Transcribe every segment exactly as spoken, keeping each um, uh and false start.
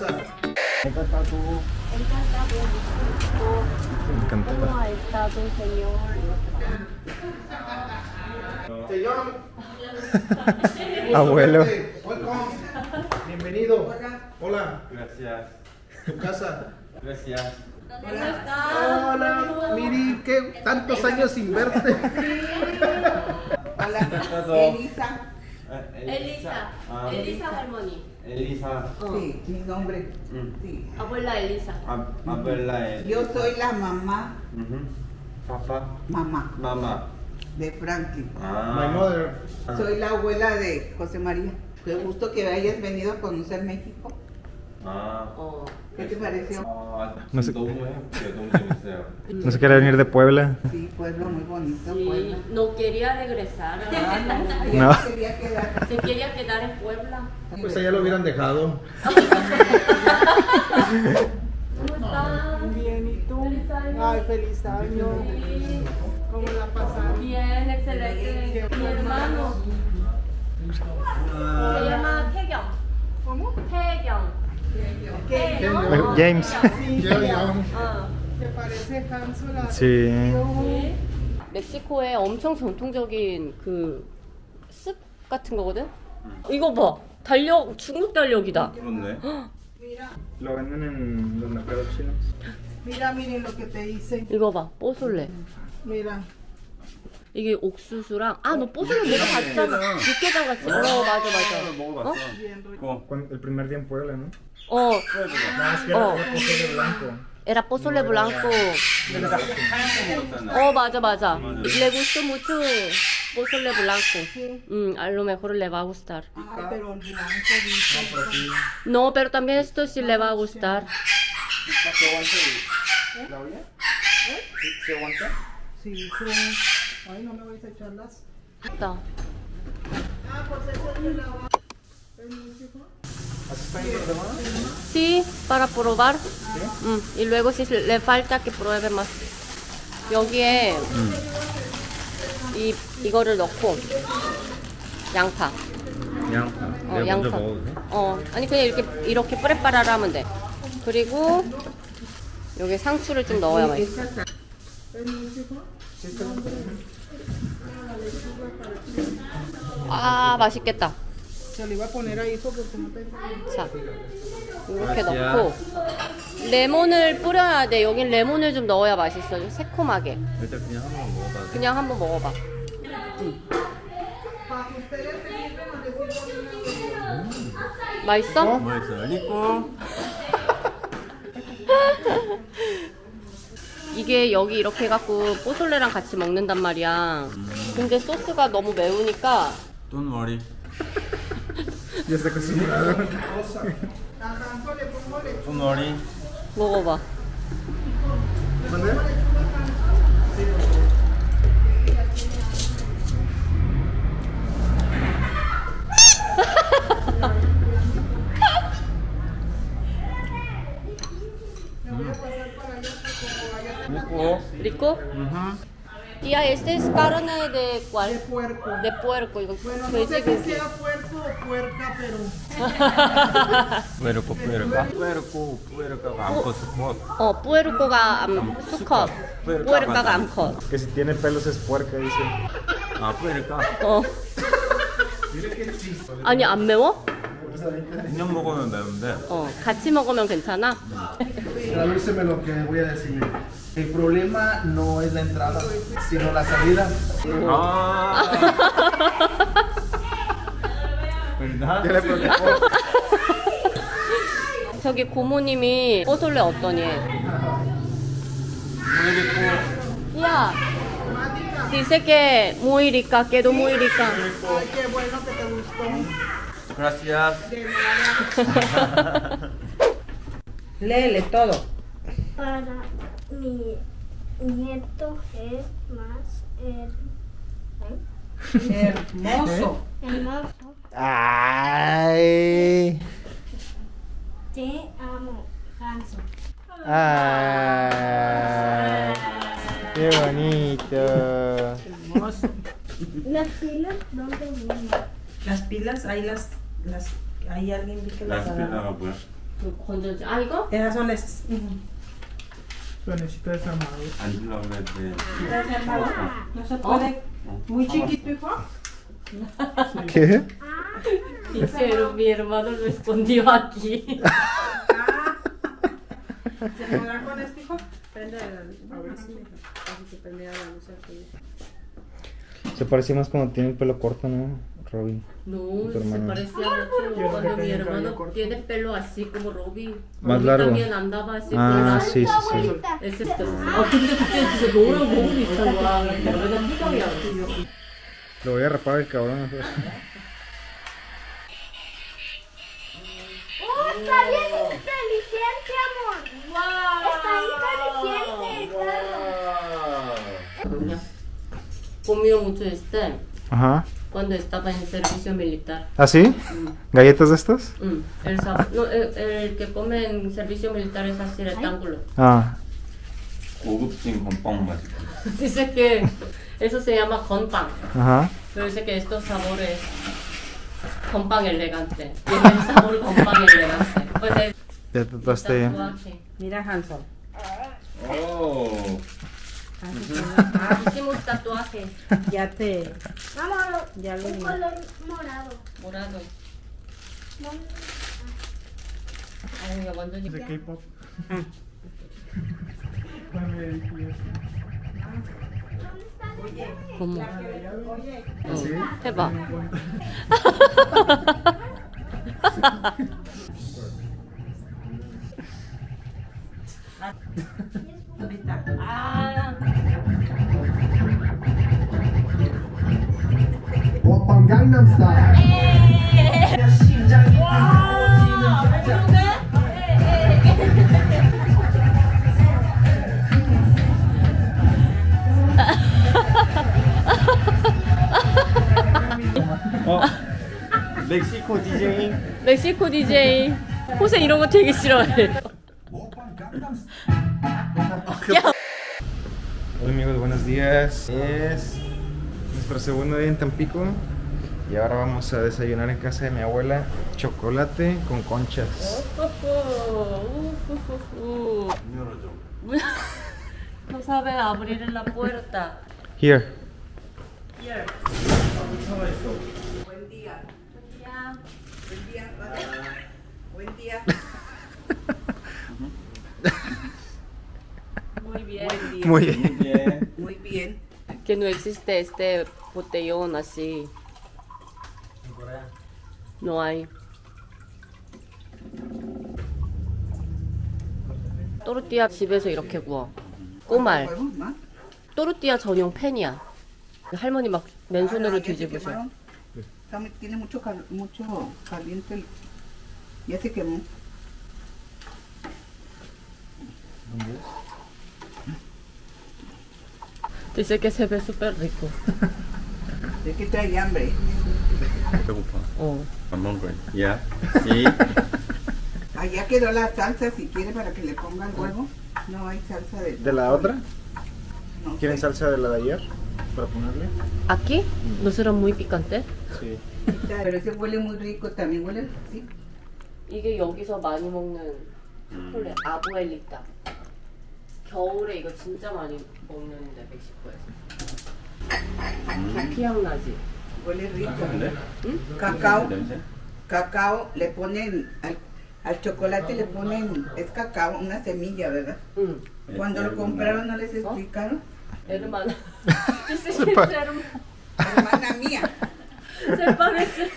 Encantado. Encantado. ¿Cómo ha estado, señor? Señor. Abuelo. Welcome. Bienvenido. Hola. Gracias. Tu casa. Gracias. ¿Cómo está? Hola. Miri, ¿qué tantos años sin verte? Hola, Elisa. Elisa. Ah, Elisa 할머니. Elisa. Sí, mi nombre. Mm. Sí. Abuela Elisa. Ab- Abuela. eh. Yo soy la mamá, Ujú. Papá. mamá Mamá. de Franklin. Ah. My mother. Soy la abuela de José María. Qué gusto que hayas venido a conocer México. Ah. 어. ¿Qué te pareció? 아, No sé- 너무 행복해요. 너무 재밌어요. No se quiere venir de Puebla. Sí, pueblo muy bonito. Sí, Puebla. no quería regresar. Ah, no, No. ya no quería quedar. Se quería quedar en Puebla. Pues allá lo hubieran dejado. ¿Cómo están? Bien, ¿y tú? Feliz año. Ay, feliz año. Sí. ¿Cómo la pasaron? Bien, excelente. Mi hermano se llama 태경. ¿Cómo? 태경. 태경. James. Yo, yo. 어. ¿Te parece Hanso la Sí. 네. 멕시코의 엄청 전통적인 그 습 같은 거거든? 이거 봐. 달력, 중국 달력이다. 그렇네. Lo venden en los mercados chinos. Mira, miren lo que te hice. 이거 봐. 뽀솔레. Mira. 이게 옥수수랑 아, 너 뽀솔레 내가 봤잖아. 육개장 같이. 어, 맞아, 맞아. 먹어봤어. Bien rico. 이거. Cuando- El primer día en Puebla, ¿no? 어, Nada más que era Oh. era pozole blanco. era pozole blanco. 먹었잖아. Oh, 맞아, 맞아. Le gustó mucho pozole blanco. Mm, a lo mejor le va a gustar. Ay, pero el blanco dice. No, pero también esto sí le va a gustar. Sí, sí. Ay, no me vais a echar las. Está. Ah, pues eso es de la va- ¿Es músico? Sí, para probar. Mm, y luego si le falta que pruebe más. 여기에 이 이거를 넣고 양파. 양파. 어, 내가 양파. 먼저 먹어도 돼? 어, 아니 그냥 이렇게 이렇게 뿌레빠라를 하면 돼. 그리고 여기 상추를 좀 넣어야 맛있어. ¿Es músico? 아, 맛있겠다. Se lo iba a poner ahí porque no pensaba. 자, 이렇게 넣고 레몬을 뿌려야 돼. 여긴 레몬을 좀 넣어야 맛있어. 좀 새콤하게. 일단 그냥 한번 먹어봐. 그냥 한번 먹어봐. 맛있어? 뭐였어? 리꼬. 이게 여기 이렇게 해갖고 뽀솔레랑 같이 먹는단 말이야. 근데 소스가 너무 매우니까 Don't worry. Ya está acostumbrado. Don't worry. 먹어봐. 리꼬. ¿Rico? Ajá. Tía, este es carne de cuál? De puerco. De puerco. 이거 Bueno, no 돼지 sé si 고기. sea puerco o puerca, pero. puerco, puerca. puerco, puerca가 암컷 수컷. 어, 뿌에르코가 암, 수컷. 뿌에르카가 암컷. Que si tiene pelos es puerca, dice. 아, puerca. 어. 아니, 안 매워? 그냥 먹으면 매운데. 어, 같이 먹으면 괜찮아? Tradúceme lo que voy a decir. El problema no es la entrada, sino la salida. 아. ¿Verdad? ¿Qué le preocupó? 저기 고모님이 뽀솔레 어떠니? 야, dice que muy rica, quedó muy rica. Ay, qué bueno que te gustó. Gracias. Léele todo. Para mi nieto es más her- Hermoso. hermoso. Ay. Te amo, Hanso. Ay. Qué bonito. Hermoso. Las pilas, ¿dónde vienen? Las pilas, ahí las, las, ahí alguien vi que las 라스피나가 뭐야? 그 건전지. 아 이거? Esas son esas. Suavecito desarmado. 안 주려고 그랬는데. No se puede. Muy chiquito, hijo. ¿Qué? Dice mi hermano respondió aquí. ¿Se podrá con este, hijo? Prende la luz. A ver si se prende la luz aquí. Se parece más cuando tiene el pelo corto, ¿no, Robin? No, Tu se hermano. parecía mucho Yo cuando que mi tenía hermano cabello corto. tiene pelo así como Robin. Más Robin largo. también andaba así Ah, con sí, sí, sí. Abuelita. Excepto. 아 근데 그때 진짜 노란 거울이 있던 거야. 내가 피감이 안 돼. Lo voy a rapar el cabrón. ¡Oh, está bien inteligente, amor! Está inteligente. Comió mucho este Ajá. cuando estaba en servicio militar. ¿Ah, sí? ¿Galletas de estas? Mm, el, sab- no, el, el que come en servicio militar es así rectángulo. Ah. 고급진 건빵 맛이. Dice que eso se llama 건빵. Ajá. Pero dice que estos sabores 건빵 elegante. Tiene el sabor 건빵 elegante. Pues es Ya trataste. tatuaje. Mira, Hansel. 오. Hicimos tatuaje Ya te. Amor, Ya lo un vi. color morado. morado. No, 아우 야 완전히 De K-pop. 어머. Oye, 어, 해봐. ahorita. 아. Oppan Gangnam Style. 어? 멕시코 디제잉. 멕시코 디제이. 호세 이런 거 되게 싫어해. Hola amigos, buenos días. Es nuestro segundo día en Tampico y ahora vamos a desayunar en casa de mi abuela chocolate con conchas. No sabe abrir la puerta. Here. Buen día. Buen día. Buen día. Muy bien. Buen día. Muy bien. bien. Muy bien. Que no existe este botellón así. No hay. 또르띠아 집에서 이렇게 구워. 꼬말. ¿Podemos más? 또르띠아 전용 팬이야. 할머니 막 맨손으로 Ah, ya se 뒤집으셔. quemaron. Está- Tiene mucho, cal- mucho caliente. el- Ya se quemó. Dice que se ve súper rico. Es que trae hambre. 배고파. 어. 안 먹을 거야. 야. 이. Allá quedó la salsa, si quiere, para que le pongan huevo. No hay salsa de... ¿De la otra? No ¿Quieren sé. salsa de la de ayer? Para ponerle. Aquí? ¿No será muy picante? Sí. Pero ese huele muy rico, también huele así. 이게 여기서 많이 먹는 초콜릿 아부엘리타. 겨울에 이거 진짜 많이 먹는데 멕시코에서. 피향 나지. Huele rico. 근데? Cacao, 냄새? cacao, le ponen, al, al chocolate le ponen, es cacao, una semilla, ¿verdad? 응. Cuando lo compraron no les explicaron. Hermana. Dice Se que pa- es hermana. Hermana mía. Se parece.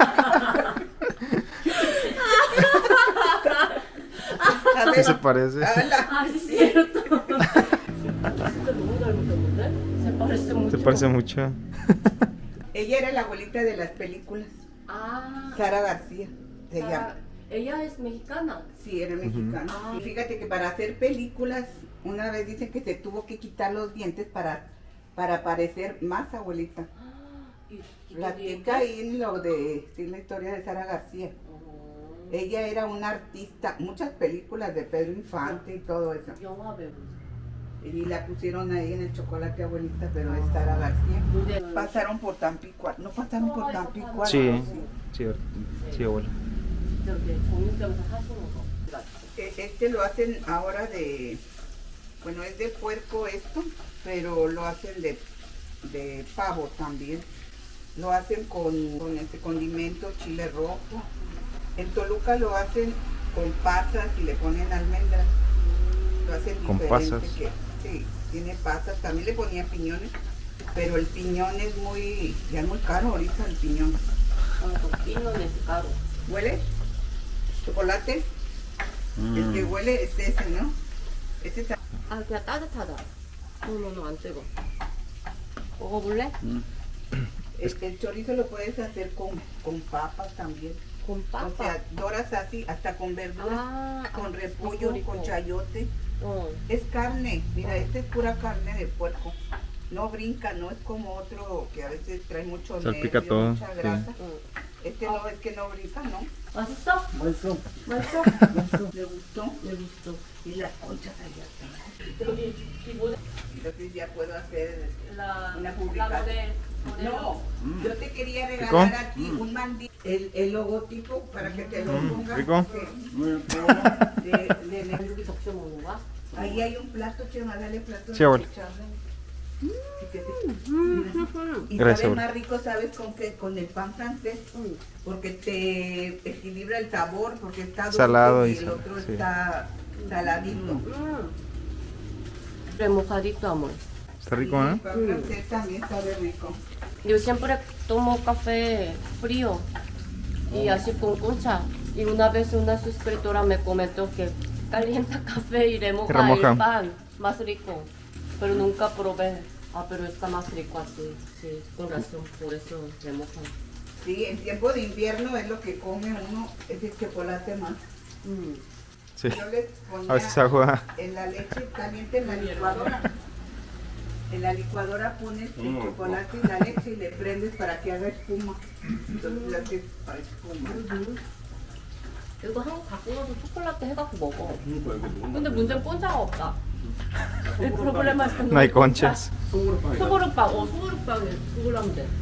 A ¿Qué ver, se parece? habla. 아, sí, cierto. 진짜 너무 닮았는데? Se parece mucho. Se parece mucho. Ella era la abuelita de las películas, Ah. Sara García, se Sara- llama. ella es mexicana. Sí, era mexicana. Ah. Y fíjate que para hacer películas, una vez dicen que se tuvo que quitar los dientes para, para parecer más abuelita. Y- y Platica ahí en lo de, sí, la historia de Sara García. 어, Ella era una artista, muchas películas de Pedro Infante y todo eso. 영화 배우. Y la pusieron ahí en el chocolate abuelita, pero es Sara García. 근데 Pasaron por Tampico, no pasaron por Tampico. Sí. algo así. Sí, sí, abuela. 진짜 이렇게 정육점에서 하시는 거. E- Este lo hacen ahora de, bueno, es de puerco esto, pero lo hacen de, de pavo también. Lo hacen con, con este condimento, chile rojo. En Toluca lo hacen con pasas y le ponen almendras. Lo hacen ¿Con diferente. pasas? Que, sí, tiene pasas. También le ponían piñones, pero el piñón es muy, ya es muy caro ahorita el piñón. Pino es caro. ¿Huele? ¿Chocolate? El que huele es ese, ¿no? Este está... 아, 그냥 따뜻하다. 너너너 안 뜨거. 먹어볼래? El, el chorizo lo puedes hacer con, con papas también. con O papa. sea, doras así, hasta con verduras, Ah, con ah, repollo, rico, con rico. chayote. 어. Es carne, mira, esta es pura carne de puerco. No brinca, no es como otro que a veces trae mucho Salpica nervio, todo, mucha sí. grasa. 응. Este no, es que no brinca, ¿no? 맛있어? 맛있어. 맛있어? ¿Le gustó? 내 gusto. Y las conchas allá están. 여기 이 모델 Entonces ya puedo hacer la una la publicación. model modelo. No, yo te quería ¿Rico? regalar a ti un mandil, el, el logotipo para que te lo Mm, pongas. ¿rico? De, de, de- 여기 적셔 먹는 거야? ahí hay un plato, Chema, dale plato. Sí, abuela. Y que te- Y Gracias, sabe abuela. más rico, ¿sabes con qué? Con el pan francés, porque te equilibra el sabor, porque está dulce Salado y y el sal- otro sí. está saladito. 음. remojadito, amor. Está rico, Y ¿eh? el pan francés también sabe rico. Yo siempre tomo café frío y así con concha. Y una vez una suscriptora me comentó que calienta café y remoja, Remoja. el pan, más rico. Pero nunca probé. Ah, pero está más rico así. Sí, con razón, por eso remoja. Sí, en tiempo de invierno es lo que come uno, es el chocolate más. Mm. Sí. Yo les A veces ponía agua. en la leche caliente en la licuadora. En la licuadora pones el Mm. chocolate y la leche y le prendes para que haga espuma. Entonces le haces para espuma. 이거 한국 갖고 가서 초콜릿 해갖고 먹어. 그러니까 이거 너무 근데 문제는 꼰자가 없다. El problema es que No hay conchas. 소보르빵, 어 소보르빵에 그걸 하면 돼.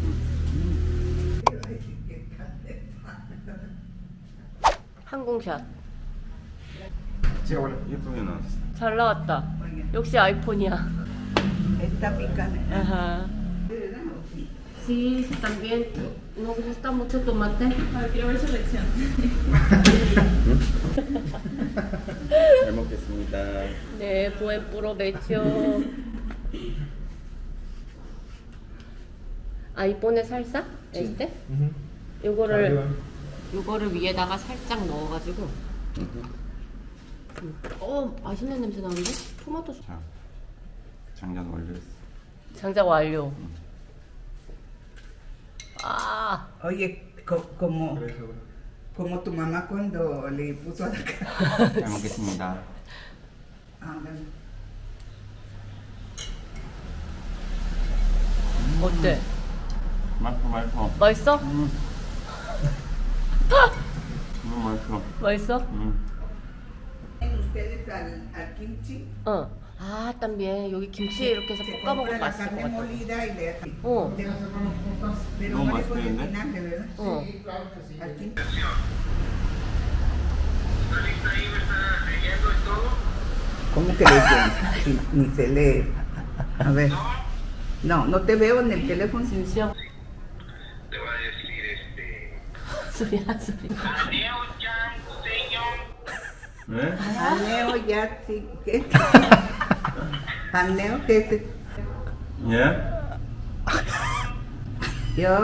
항공샷. Sí, abuela. 예쁘게 나왔어. 잘 나왔다. 역시 아이폰이야. Está picante. Ajá. Sí, también nos gusta mucho tomate. A ver, quiero ver su lección. 잘 먹겠습니다. 네, buen provecho. 아이폰에 살사? este? 이거를 이거를 위에다가 살짝 넣어가지고. 음. 어, 맛있는 냄새 나는데? 토마토 소- 자, 장전 완료했어. 장작 완료. 아, Oye, co- como, como tu mamá cuando le puso a la cara. 잘 먹겠습니다. Ándale. 어때? 맛있어, 맛있어. 맛있어? 음. 너무 맛있어. 맛있어? 음. Ustedes al, al kimchi, 어. 아, también 여기 김치에 이렇게 해서 se 볶아 compra 먹으면 la 맛있을 것 carne 같아. molida y le 어. Pero No, no le más ponen bien, ¿eh? vinagre, ¿verdad? 어. Al kimchi. ¿Cómo que leyendo? Ni, ni se lee. A ver. No, no te veo en el teléfono. 진짜 Te va a decir este. 소리야 소리. 네? Aneo ya, sí. ¿Qué? Aneo, ¿qué es? 예? Yo.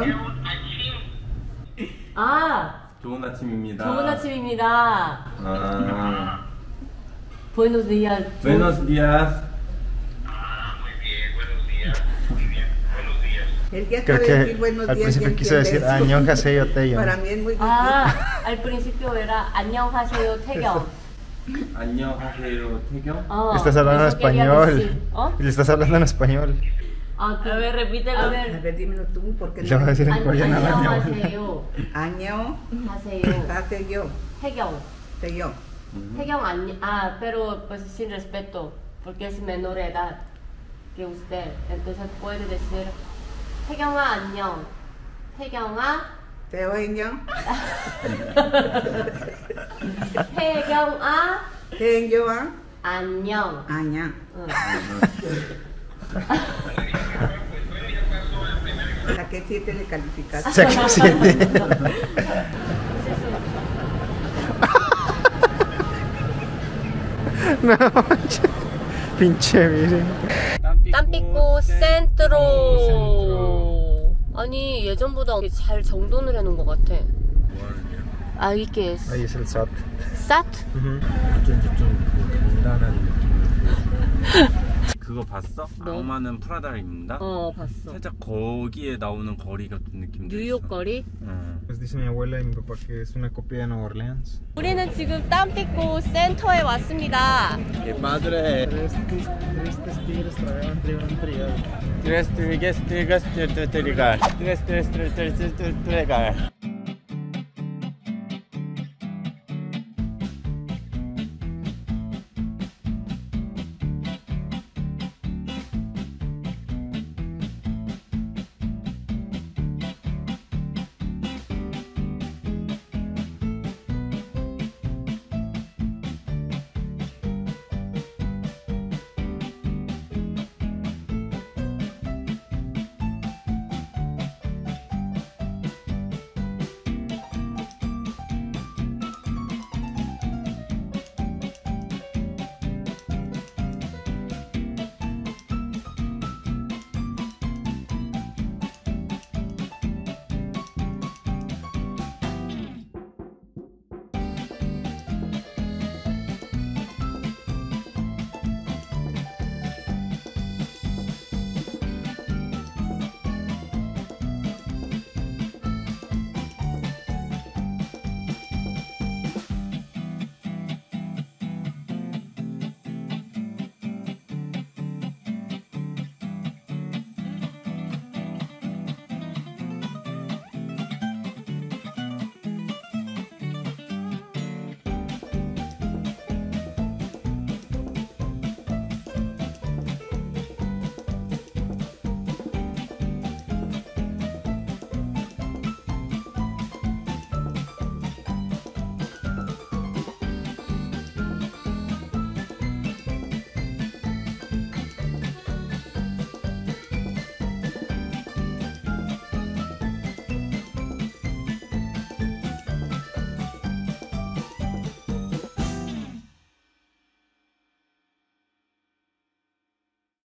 아, 좋은 아침입니다. 좋은 아침입니다. 아. Buenos días. Buenos días. Ah, muy bien, buenos días. Muy bien, buenos días. Él ya Creo sabe decir que buenos al días. principio ya quiso entiende decir eso. 안녕하세요, 태영. Para mí es muy difícil. 아, al principio era 안녕하세요 태경. 안녕하세요, 태경. 어, Le estás hablando en eso quería español. decir. ¿Oh? Le estás hablando en español. 아, a ver, repítelo. A A ver. ver, dímelo tú, porque Le voy a decir en coreano. 안녕하세요. Año, 하세요. hace yo, 태경. sé yo. 태경 안녕. Ah, pero pues sin respeto, porque es menor edad que usted. Entonces puede decir 태경아 안녕. 태경아. Te oigo. 태경아 Tenyoa, 안녕. aña. 응. Saqué siete de calificación. Sexo siete. No, pinche miren. 땀삐꼬 센트로. 아니 예전보다 잘 정돈을 해놓은 것 같아. 아 이게 Ahí es el S A T. 사트? 어쩐지 좀그 단단한 느낌을 그거 봤어? 뭐? 악마는 프라다를 입는다? 어 봤어. 살짝 거기에 나오는 거리 같은 느낌도 뉴욕 있어. 거리? 응. Pues dice mi abuela y mi papá que es una copia de Nueva Orleans. 우리는 지금 땀삐꼬 센터에 왔습니다. ¡Qué padre! Tres tristes tigres tragaban trigo en trigo. Tres tigres, tigres, tigres, tigres. Tres, tres, tres, tres, tres, tres.